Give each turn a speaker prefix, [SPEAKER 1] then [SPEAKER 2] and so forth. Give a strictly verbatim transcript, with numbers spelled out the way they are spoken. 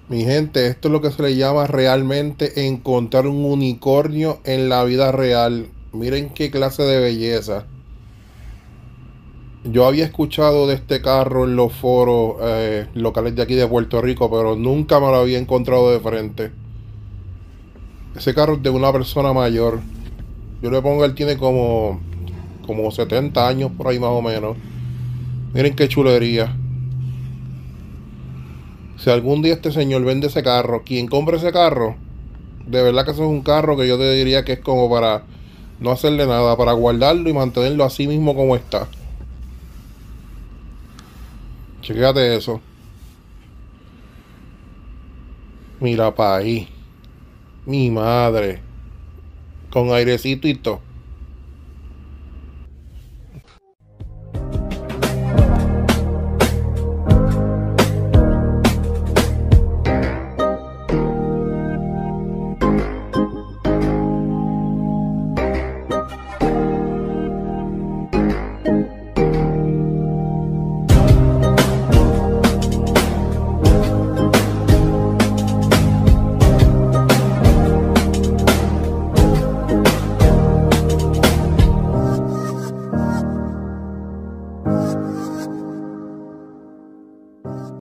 [SPEAKER 1] Mi gente, esto es lo que se le llama realmente encontrar un unicornio en la vida real. Miren qué clase de belleza. Yo había escuchado de este carro en los foros eh, locales de aquí de Puerto Rico, pero nunca me lo había encontrado de frente. Ese carro es de una persona mayor. Yo le pongo, él tiene como, como setenta años por ahí más o menos. Miren qué chulería. Si algún día este señor vende ese carro, quien compre ese carro, de verdad que eso es un carro que yo te diría que es como para no hacerle nada, para guardarlo y mantenerlo así mismo como está. Chequéate eso. Mira pa' ahí. Mi madre. Con airecito y todo.